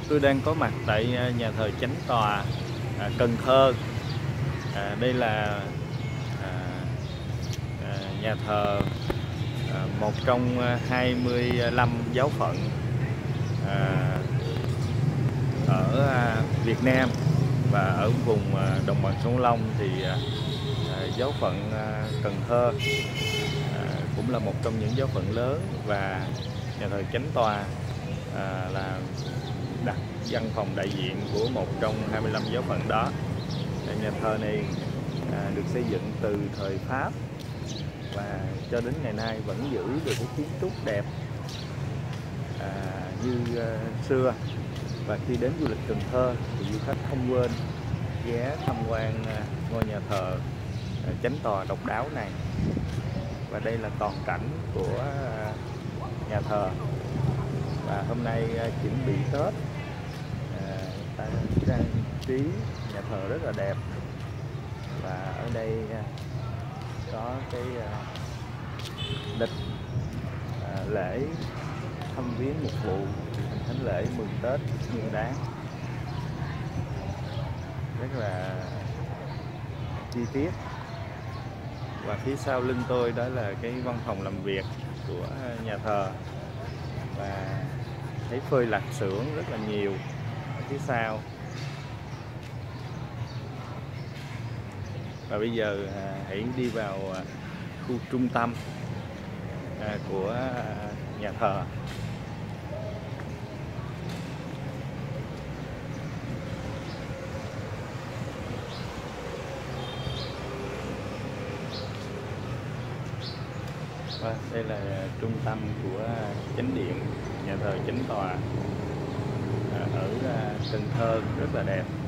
Tôi đang có mặt tại nhà thờ Chánh Tòa, Cần Thơ. Đây là nhà thờ một trong 25 giáo phận ở Việt Nam, và ở vùng đồng bằng sông Cửu Long thì giáo phận Cần Thơ cũng là một trong những giáo phận lớn, và nhà thờ Chánh Tòa là đặt văn phòng đại diện của một trong 25 giáo phận đó. Nhà thờ này được xây dựng từ thời Pháp và cho đến ngày nay vẫn giữ được cái kiến trúc đẹp như xưa. Và khi đến du lịch Cần Thơ thì du khách không quên ghé tham quan ngôi nhà thờ Chánh Tòa độc đáo này. Và đây là toàn cảnh của nhà thờ. Và hôm nay chuẩn bị Tết, ta trang trí nhà thờ rất là đẹp. Và ở đây có cái lịch lễ thăm viếng mục vụ thánh lễ mừng Tết Nguyên Đán, rất là chi tiết. Và phía sau lưng tôi đó là cái văn phòng làm việc của nhà thờ, và thấy phơi lạt xưởng rất là nhiều ở phía sau. Và bây giờ hãy đi vào khu trung tâm của nhà thờ. Và đây là trung tâm của chánh điện nhà thờ Chánh Tòa ở Cần Thơ, rất là đẹp.